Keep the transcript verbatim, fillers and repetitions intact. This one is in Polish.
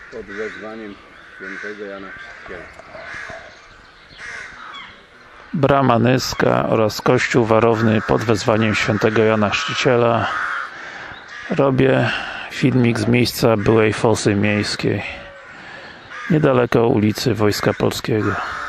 pod wezwaniem świętego Jana Chrzciciela. Brama Nyska oraz kościół warowny pod wezwaniem świętego Jana Chrzciciela. Robię filmik z miejsca byłej fosy miejskiej, niedaleko ulicy Wojska Polskiego.